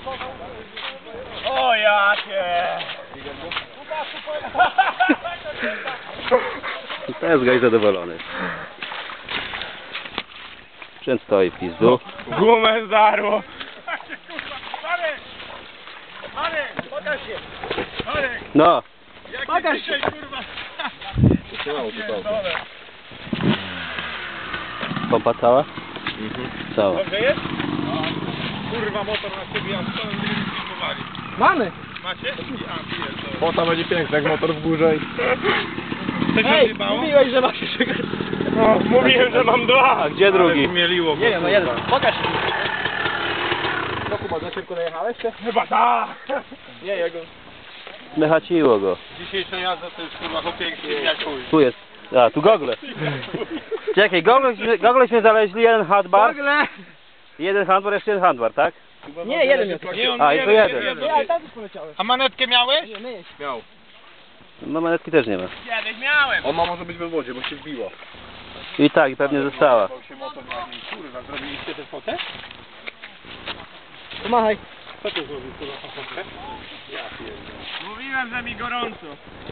O jakie! To jest gość zadowolony. Sprzęt stoi w pizdu. Gumę zdarło! Marek, pokaż się! Marek, No, pokaż się, kurwa! pompa cała? Cała. Dobrze jest? Kurwa, motor na siebie, a co będziemy filmowali? Mamy! Macie? A, pijesz, O, tam będzie piękne, jak motor w górze i... Coś odjebało? mówiłeś, że masz jeszcze... No, mówiłem, że mam dwa! A gdzie drugi? Mieliło go. Nie wiem, no jeden. Pokaż się. No Kuba, za szybko najechałeś się? Chyba tak! Nie, jego... Mechaciło go. Dzisiejsza jazda to jest kurwa chłopiękny jak chuj. Tu jest. A, tu gogle. Czekaj, gogleśmy znaleźli, jeden handbar. Nagle! Jeden handbar, jeszcze jeden handbar, tak? Nie, jeden miał. Nie, on A, i to jeden. Nie, ale tam już poleciałeś. A manetkę miałeś? Nie, myjesz. Miał. No manetki też nie ma. Kiedyś miałem. Ona może być we wodzie, bo się wbiła. I tak, i pewnie została. Kurwa, zrobiliście tę fotę? Pomachaj. Co tu zrobił kurwa fotę? Ja pierdolę. Mówiłem, że mi gorąco.